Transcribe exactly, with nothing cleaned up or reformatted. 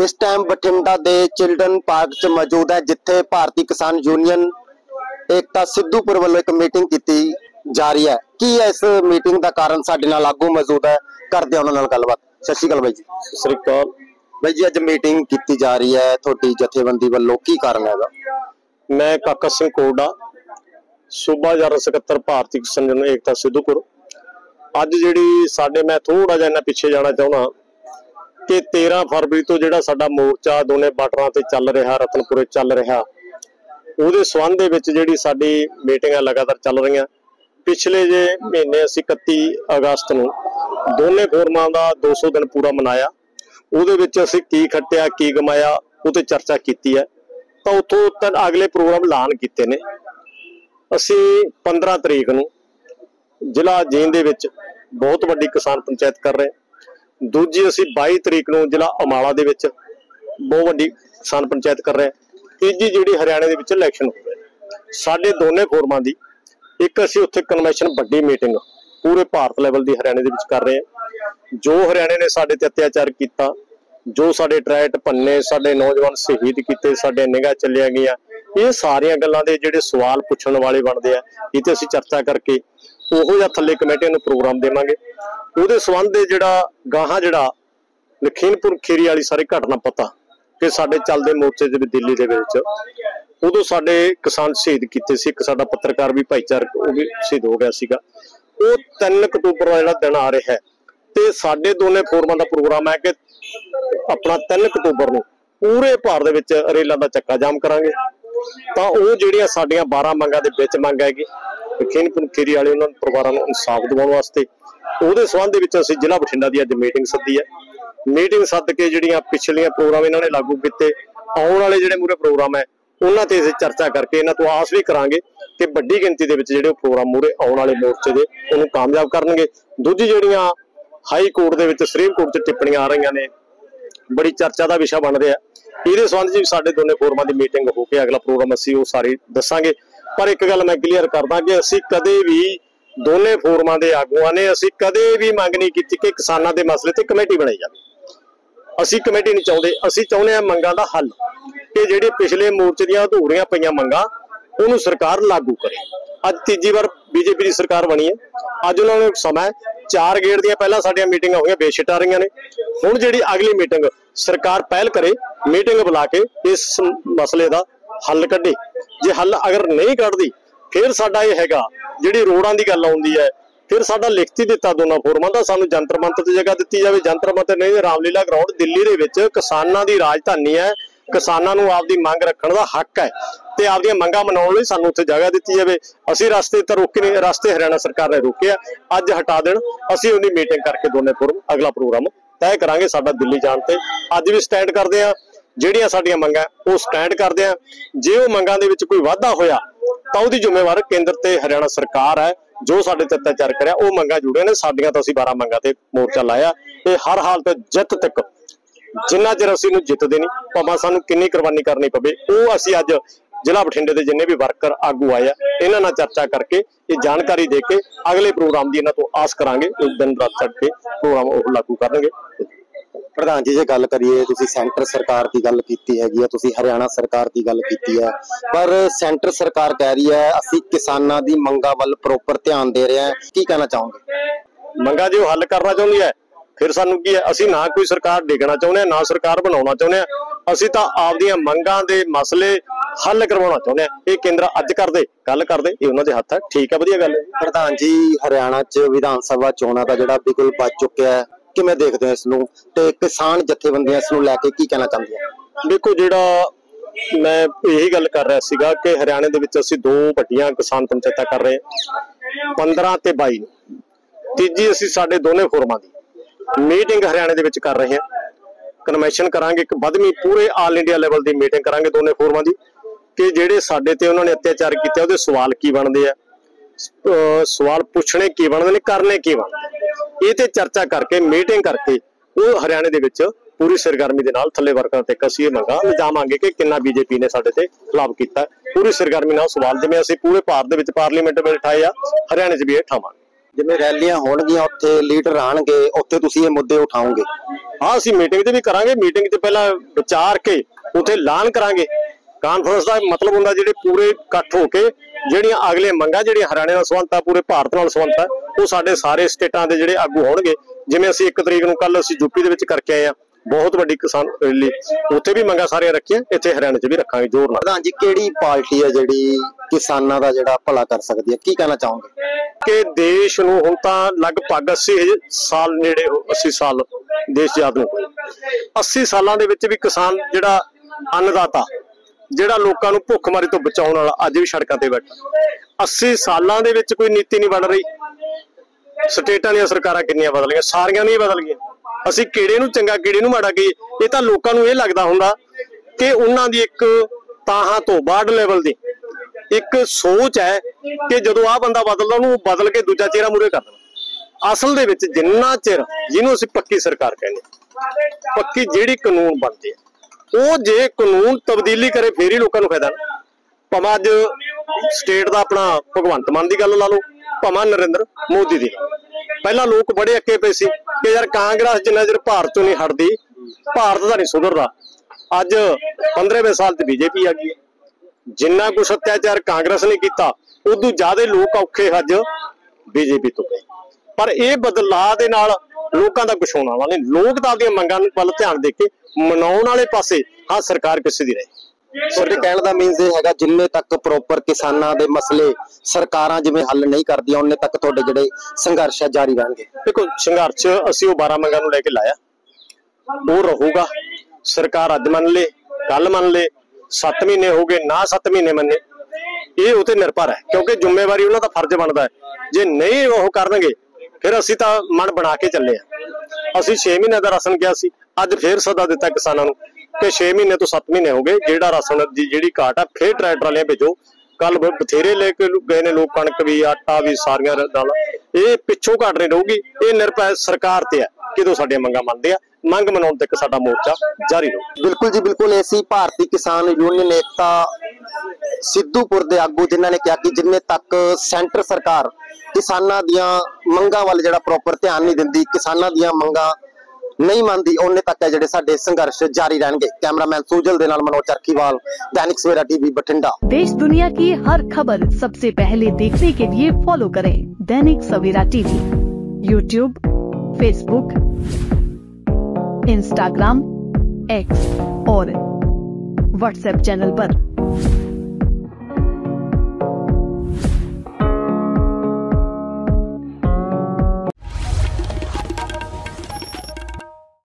इस टाइम बठिंडा दे children park च मौजूद है, जिथे भारतीय किसान यूनियन एकता सिद्धूपुर वालों एक मीटिंग की जा रही है। की है इस मीटिंग का कारण? साडे नाल आगू मौजूद है, करते हैं उन्हां नाल गलबात। सत श्री अकाल बाई जी। सत श्री अकाल बाई जी, अज मीटिंग की जा रही है थोड़ी जथेबंदी वालों, की कारण है? मैं काका सिंह कोडा, सूबा जनरल सकत्तर भारतीय किसान यूनियन एकता सिद्धूपुर। अज जिहड़ी साडे, मैं थोड़ा जिहा पिछे जाना चाहुंदा कि तेरह फरवरी तो जिहड़ा साडा मोर्चा दोने बार्डरां ते चल रहा, रतनपुरे चल रहा, उहदे संबंध दे विच जिहड़ी साडी मीटिंगां लगातार चल रहीआं। पिछले जे महीने असीं इकत्ती अगस्त नूं दोने फोरमां दा दो सौ दिन पूरा मनाया। उहदे विच असीं की खट्टिया की गमाया उह ते चर्चा कीती है। तो उत्थों तक अगले प्रोग्राम ऐलान कीते ने। असीं पंद्रह तरीक नूं जिला जींद दे विच बहुत वड्डी किसान पंचायत कर रहे। दूजी असीं बाई तरीक नूं जिला अमाला दे विच बहुत वड्डी किसान पंचायत कर रहे। तीजी जिहड़ी हरियाणे दे विच इलैक्शन हो रहे। साडे दोने फोरमां दी एक असीं उत्थे कन्वैंशन वड्डी मीटिंग पूरे भारत लैवल दी हरियाणे दे विच कर रहे हैं। जो हरियाणे ने साडे ते अत्याचार कीता, जो साडे ट्रैक्ट भन्ने, साडे नौजवान शहीद कीते, साडे निगाह चलिया गईयां, ये सारियां गल्लां दे जिहड़े सवाल पुछण वाले बनदे आ, इह ते असीं चर्चा करके ओहो जिहा थल्ले कमेटियां नूं प्रोग्राम देवांगे। उहदे संबंध दे जिहड़ा गाहां जिहड़ा लखीमपुर खीरी वाली सारी घटना पता कि साडे चलदे मोर्चे दे दिल्ली दे विच उदों साडे किसान शहीद कीते सी। एक साडा पत्रकार भी भाईचारक वो भी शहीद हो गया सीगा। वो तीन अक्तूबर का जिहड़ा दिन आ रहा है ते साडे दोने फोरमां दा प्रोग्राम है कि अपना तीन अक्तूबर नूं पूरे भारत दे विच रेलां दा चक्का जाम करांगे। तां ओह जिहड़ियां साडीआं बारह मंगां दे विच मंग हैगी लखीमपुर खीरी वाले उन्हां परिवारां नूं इंसाफ दिवाउण वास्ते, उहदे संबंध दे विच असीं जिला बठिंडा दी अज मीटिंग सद्दी है। मीटिंग सद के जिहड़ियां पिछलियां प्रोग्राम इन्हां ने लागू कीते, आउण वाले जिहड़े मूहरे प्रोग्राम है उन्हां ते असीं चर्चा करके इन्हां तों आस भी करांगे कि वड्डी गिणती दे विच जिहड़े प्रोग्राम मूहरे आउण वाले मोर्चे दे उहनूं कामयाब करनगे। दूजी जिहड़ियां हाई कोर्ट दे विच सुप्रीम कोर्ट च टिप्पणियां आ रहीआं ने, बड़ी चर्चा का विषय बन रहा। इहदे संबंध च साडे दोने फोरमां दी मीटिंग हो के अगला प्रोग्राम असीं वो सारी दस्सांगे। पर एक गल मैं क्लीयर करदा कि असीं कदे भी दोने फोरमां दे आगूआं ने असीं कदे भी मंग नहीं कीती कि किसानां दे मसले ते कमेटी बनाई जावे। असीं कमेटी नहीं चाहुंदे, असीं चाहुंदे हां मंगां दा हल कि जिहड़े पिछले मोर्चे दीआं अधूरियां पईआं मंगां उहनूं सरकार लागू करे। अज तीजी बार बीजेपी की सरकार बनी है। अज उन्होंने समय चार गेड़ दियां पहलां साडीआं मीटिंगां होईआं बेशिट आ रहीआं ने। हुण जिहड़ी अगली मीटिंग सरकार पहल करे, मीटिंग बुला के इस मसले का हल कढे। जे हल अगर नहीं कढदी फिर साडा इह हैगा जिहड़ी रोडां दी गल आउंदी है, फिर साडा लिखती दिता दोनों फोरमां दा सानूं जंतर मंतर दी जगह दित्ती जावे। जंतर मंतर नहीं, रामलीला ग्राउंड दिल्ली दे विच किसानां दी राजधानी है। किसानां नूं आपदी मंग रखण दा हक है ते आपदियां मंगां मनाउण लई सानूं उत्थे जगह दित्ती जावे। असीं रस्ते ते रोके नहीं, रस्ते हरियाणा सरकार ने रोके आ, अज हटा देण। असीं उहदी मीटिंग करके दोने फोरम अगला प्रोग्राम तय करांगे। साडा दिल्ली जाण ते अज भी स्टैंड करदे आ, जिहड़ियां साडीआं मंगां वो स्टैंड करदे आ। जे वो मंगां दे विच कोई वाधा होया तां उहदी जिम्मेवार केंद्र ते हरियाणा सरकार है। जो साडे ते अत्याचार करिया वो मंगां जुड़ियां ने, साडीआं तां असीं बारह मंगां ते मोर्चा लाया। ये हर हाल ते जित तक जिन्ना चिर असीं नूं जितदे नहीं, भावें सानूं किन्नी कुर्बानी करनी पवे, वो असीं अज जिला बठिंडे के जिन्ने भी वर्कर आगू आए इन्हां नाल चर्चा करके ये जानकारी दे के अगले प्रोग्राम की इन्हां तो आस करांगे। उस दिन रात चढ़ के प्रोग्राम वो लागू करनगे। प्रधान जी, जे गल करिए तुसीं सेंटर सरकार की गल कीती हैगी है, तुसीं हरियाणा सरकार की गल कीती है, पर सेंटर सरकार कह रही है असीं किसानां दी मंगां वल प्रॉपर ध्यान दे रहे हैं। की कहना चाहोगे? मंगां जो हल करना चाहुंदी है फिर सानूं की है, असीं ना कोई सरकार डिगना चाहुंदे ना सरकार बनाउणा चाहुंदे। असीं तां आपदियां मंगां दे मसले हल करवाउणा चाहुंदे आ। ये केंद्र अज करदे गल करदे ये उन्हां दे हत्थ है। ठीक है, वधिया गल है। प्रधान जी, हरियाणा च विधान सभा चोणां दा जिहड़ा बिगुल बज चुक्या है, किवें देखदे हो इसनूं ते किसान जथेबंदियां इसनूं लैके की कहना चाहुंदियां? देखो, जिहड़ा मैं यही गल कर रहा सीगा कि हरियाणे दे विच असीं दो वड्डियां किसान पंचायतां कर रहे हैं, पंद्रह ते बाई। तीजी असीं साडे दोने फोरमां दी मीटिंग हरियाणे दे विच कर रहे हैं। कन्वेंशन करांगे, एक बदमी पूरे आल इंडिया लैवल की मीटिंग करांगे दोने फोरमां दी कि जिहड़े साडे ते उन्होंने अत्याचार कीते उहदे सवाल की बनदे आ, सवाल पुछने की बनदे ने, करने की बनदे, ये ते चर्चा करके मीटिंग करके वो हरियाणे दे विच पूरी सरगर्मी दे नाल थल्ले वर्करां तक असीं मंगां लिजावांगे कि किन्ना बीजेपी ने साडे ते खिलाफ कीता। पूरी सरगर्मी नाल सवाल जिवें असीं पूरे भारत दे विच पार्लीमेंट में उठाए आ, हरियाणे च भी ये उठावांगे। ਜਿਵੇਂ ਰੈਲੀਆਂ ਹੋਣਗੀਆਂ ਉੱਥੇ ਲੀਡਰ ਆਣਗੇ, ਉੱਥੇ ਤੁਸੀਂ ਇਹ ਮੁੱਦੇ ਉਠਾਓਗੇ? ਹਾਂ, ਅਸੀਂ ਮੀਟਿੰਗ ਤੇ ਵੀ ਕਰਾਂਗੇ। ਮੀਟਿੰਗ 'ਚ ਪਹਿਲਾਂ ਵਿਚਾਰ ਕੇ ਉੱਥੇ ਐਲਾਨ ਕਰਾਂਗੇ। ਕਾਨਫਰੰਸ ਦਾ ਮਤਲਬ ਹੁੰਦਾ ਜਿਹੜੇ ਪੂਰੇ ਇਕੱਠ ਹੋ ਕੇ ਜਿਹੜੀਆਂ ਅਗਲੇ ਮੰਗਾਂ ਜਿਹੜੀਆਂ ਹਰਿਆਣੇ ਨਾਲ ਸੰਬੰਧਤ ਆ, ਪੂਰੇ ਭਾਰਤ ਨਾਲ ਸੰਬੰਧਤ ਆ, ਉਹ ਸਾਡੇ ਸਾਰੇ ਸਟੇਟਾਂ ਦੇ ਜਿਹੜੇ ਆਗੂ ਹੋਣਗੇ। ਜਿਵੇਂ ਅਸੀਂ ਇੱਕ ਤਰੀਕ ਨੂੰ ਕੱਲ ਅਸੀਂ ਯੂਪੀ ਦੇ ਵਿੱਚ ਕਰਕੇ ਆਏ ਆ ਬਹੁਤ ਵੱਡੀ ਕਿਸਾਨ ਰੈਲੀ, ਉੱਥੇ ਵੀ ਮੰਗਾਂ ਸਾਰੀਆਂ ਰੱਖੀਆਂ, ਇੱਥੇ ਹਰਿਆਣੇ 'ਚ ਵੀ ਰੱਖਾਂਗੇ ਜ਼ੋਰ ਨਾਲ। ਪ੍ਰਧਾਨ ਜੀ, ਕਿਹੜੀ ਪਾਰਟੀ ਹੈ ਜਿਹੜੀ ਕਿਸਾਨਾਂ ਦਾ ਜਿਹੜਾ ਭਲਾ ਕਰ ਸਕਦੀ ਹੈ? ਕੀ ਕਹਿਣਾ ਚਾਹੋਗੇ? ਕਿ ਦੇਸ਼ ਨੂੰ ਹੁਣ ਤਾਂ ਲਗਭਗ ਅੱਸੀ ਸਾਲ ਨੇੜੇ ਅੱਸੀ ਸਾਲ ਦੇਸ਼ ਆਜ਼ਾਦ ਨੂੰ ਹੋਏ। ਅੱਸੀ ਸਾਲਾਂ ਦੇ ਵਿੱਚ ਵੀ ਕਿਸਾਨ ਜਿਹੜਾ ਅੰਨਦਾਤਾ, ਜਿਹੜਾ ਲੋਕਾਂ ਨੂੰ ਭੁੱਖਮਰੀ ਤੋਂ ਬਚਾਉਣ ਵਾਲਾ, ਅੱਜ ਵੀ ਸੜਕਾਂ ਤੇ ਬੈਠਾ। ਅੱਸੀ ਸਾਲਾਂ ਦੇ ਵਿੱਚ ਕੋਈ ਨੀਤੀ ਨਹੀਂ ਬਣ ਰਹੀ। ਸਟੇਟਾਂ ਦੀਆਂ ਸਰਕਾਰਾਂ ਕਿੰਨੀਆਂ ਬਦਲ ਗਈਆਂ, ਸਾਰੀਆਂ ਨਹੀਂ ਬਦਲ ਗਈਆਂ। ਅਸੀਂ ਕਿਹੜੇ ਨੂੰ ਚੰਗਾ ਕਿਹੜੇ ਨੂੰ ਮਾੜਾ ਕਹੀਏ, ਇਹ ਤਾਂ ਲੋਕਾਂ ਨੂੰ ਇਹ ਲੱਗਦਾ ਹੁੰਦਾ ਕਿ ਉਹਨਾਂ ਦੀ ਇੱਕ ਤਾਹਾਂ ਤੋਂ ਵਾਰਡ ਲੈਵਲ ਦੀ ਇੱਕ ਸੋਚ ਹੈ ਕਿ ਜਦੋਂ ਆਹ ਬੰਦਾ ਬਦਲਦਾ ਉਹਨੂੰ ਬਦਲ ਕੇ ਦੂਜਾ ਚਿਹਰਾ ਮੂਹਰੇ ਕਰ ਦੇਣਾ। ਅਸਲ ਦੇ ਵਿੱਚ ਜਿੰਨਾ ਚਿਰ ਜਿਹਨੂੰ ਅਸੀਂ ਪੱਕੀ ਸਰਕਾਰ ਕਹਿੰਦੇ, ਪੱਕੀ ਜਿਹੜੀ ਕਾਨੂੰਨ ਬਣਦੇ ਆ, ਉਹ ਜੇ ਕਾਨੂੰਨ ਤਬਦੀਲੀ ਕਰੇ ਫੇਰ ਹੀ ਲੋਕਾਂ ਨੂੰ ਫਾਇਦਾ। ਭਾਵੇਂ ਅੱਜ ਸਟੇਟ ਦਾ ਆਪਣਾ ਭਗਵੰਤ ਮਾਨ ਦੀ ਗੱਲ ਲਾ ਲਓ, ਭਾਵੇਂ ਨਰਿੰਦਰ ਮੋਦੀ ਦੀ। ਪਹਿਲਾਂ ਲੋਕ ਬੜੇ ਅੱਕੇ ਪਏ ਸੀ ਕਿ ਯਾਰ ਕਾਂਗਰਸ ਜਿੰਨਾ ਚਿਰ ਭਾਰਤ ਤੋਂ ਨਹੀਂ ਹਟਦੀ, ਭਾਰਤ ਦਾ ਨਹੀਂ ਸੁਧਰਦਾ। ਅੱਜ ਪੰਦਰਵੇਂ ਸਾਲ ਤੇ ਬੀਜੇਪੀ ਆ ਗਈ। ਜਿੰਨਾ ਕੁਛ ਅਤਿਆਚਾਰ ਕਾਂਗਰਸ ਨੇ ਕੀਤਾ, ਉਦੋਂ ਜ਼ਿਆਦਾ ਲੋਕ ਔਖੇ ਅੱਜ ਬੀਜੇਪੀ ਤੋਂ ਗਏ। ਪਰ ਇਹ ਬਦਲਾਅ ਦੇ ਨਾਲ ਲੋਕਾਂ ਦਾ ਕੁਛ ਹੋਣ ਵਾਲਾ ਨਹੀਂ। ਲੋਕ ਤਾਂ ਆਪਣੀਆਂ ਮੰਗਾਂ ਵੱਲ ਧਿਆਨ ਦੇ ਕੇ ਮਨਾਉਣ ਵਾਲੇ ਪਾਸੇ, ਹਾਂ ਸਰਕਾਰ ਕਿਸੇ ਦੀ ਰਹੇ। ਤੁਹਾਡੇ ਕਹਿਣ ਦਾ ਮੀਨਸ ਇਹ ਹੈਗਾ ਜਿੰਨੇ ਤੱਕ ਪ੍ਰੋਪਰ ਕਿਸਾਨਾਂ ਦੇ ਮਸਲੇ ਸਰਕਾਰਾਂ ਜਿਵੇਂ ਹੱਲ ਨਹੀਂ ਕਰਦੀਆਂ, ਉਹਨੇ ਤੱਕ ਤੁਹਾਡੇ ਜਿਹੜੇ ਸੰਘਰਸ਼ ਹੈ ਜਾਰੀ ਰਹਿਣਗੇ? ਦੇਖੋ, ਸੰਘਰਸ਼ ਅਸੀਂ ਉਹ ਬਾਰਾਂ ਮੰਗਾਂ ਨੂੰ ਲੈ ਕੇ ਲਾਇਆ, ਉਹ ਰਹੂਗਾ। ਸਰਕਾਰ ਅੱਜ ਮੰਨ ਲੇ, ਕੱਲ ਮੰਨ ਲੇ, ਸੱਤ ਮਹੀਨੇ ਹੋ ਗਏ ਨਾ ਸੱਤ ਮਹੀਨੇ ਮੰਨੇ, ਇਹ ਉਹ ਤੇ ਨਿਰਭਰ ਹੈ, ਕਿਉਂਕਿ ਜ਼ਿੰਮੇਵਾਰੀ ਉਹਨਾਂ ਦਾ ਫਰਜ਼ ਬਣਦਾ ਹੈ। ਜੇ ਨਹੀਂ ਉਹ ਕਰਨਗੇ ਫਿਰ ਅਸੀਂ ਤਾਂ ਮਨ ਬਣਾ ਕੇ ਚੱਲੇ ਆ। ਅਸੀਂ ਛੇ ਮਹੀਨੇ ਦਾ ਰਾਸ਼ਨ ਕਿਹਾ ਸੀ, ਅੱਜ ਫੇਰ ਸੱਦਾ ਦਿੱਤਾ ਕਿਸਾਨਾਂ ਨੂੰ ਕਿ ਛੇ ਮਹੀਨੇ ਤੋਂ ਸੱਤ ਮਹੀਨੇ ਹੋ ਗਏ, ਜਿਹੜਾ ਰਾਸ਼ਨ ਦੀ ਜਿਹੜੀ ਘਾਟ ਆ ਫੇਰ ਟਰੈਕਟਰ ਵਾਲਿਆਂ ਭੇਜੋ। ਕੱਲ ਬਥੇਰੇ ਲੈ ਕੇ ਗਏ ਨੇ ਲੋਕ, ਕਣਕ ਵੀ, ਆਟਾ ਵੀ, ਸਾਰੀਆਂ ਦਾਲਾਂ। ਇਹ ਪਿੱਛੋਂ ਘਾਟ ਨਹੀਂ ਰਹੂਗੀ। ਇਹ ਨਿਰਭੈ ਸਰਕਾਰ ਤੇ ਆ ਕਿਦੋਂ ਸਾਡੀਆਂ ਮੰਗਾਂ ਮੰਨਦੇ ਆ। ਮੰਗ ਮਨਾਉਣ ਤੱਕ ਸਾਡਾ ਮੋਰਚਾ ਜਾਰੀ ਰਹੂ। ਬਿਲਕੁਲ ਜੀ, ਬਿਲਕੁਲ। ਇਹ ਸੀ ਭਾਰਤੀ ਕਿਸਾਨ ਯੂਨੀਅਨ ਏਕਤਾ ਸਿੱਧੂਪੁਰ ਦੇ ਆਗੂ, ਜਿਨ੍ਹਾਂ ਨੇ ਕਿਹਾ ਕਿ ਜਿੰਨੇ ਤੱਕ ਸੈਂਟਰ ਸਰਕਾਰ ਕਿਸਾਨਾਂ ਦੀਆਂ ਮੰਗਾਂ ਵੱਲ ਜਿਹੜਾ ਪ੍ਰੋਪਰ ਧਿਆਨ ਨਹੀਂ ਦਿੰਦੀ, ਕਿਸਾਨਾਂ ਦੀਆਂ ਮੰਗਾਂ नहीं मानती, उन्ने तक है जेडे साडे संघर्ष जारी रहेंगे। कैमरामैन सुजल दे नाल मनोज चरखीवाल, दैनिक सवेरा टीवी बठिंडा। देश दुनिया की हर खबर सबसे पहले देखने के लिए फॉलो करें Dainik Savera TV, YouTube, Facebook, Instagram, X और व्हाट्सएप चैनल पर।